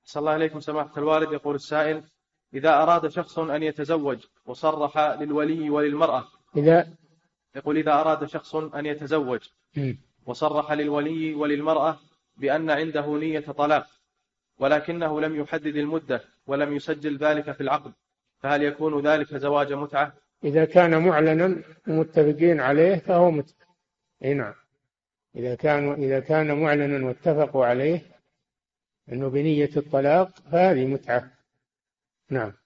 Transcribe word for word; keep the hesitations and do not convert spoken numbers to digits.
صلى الله عليكم سماحة الوالد. يقول السائل: إذا أراد شخص أن يتزوج وصرح للولي وللمرأة إذا يقول إذا أراد شخص أن يتزوج وصرح للولي وللمرأة بأن عنده نية طلاق، ولكنه لم يحدد المدة ولم يسجل ذلك في العقد، فهل يكون ذلك زواج متعة؟ إذا كان معلنا ومتفقين عليه فهو متعة. نعم، إذا كان إذا كان معلنا واتفقوا عليه أنه بنية الطلاق فهذه متعة. نعم.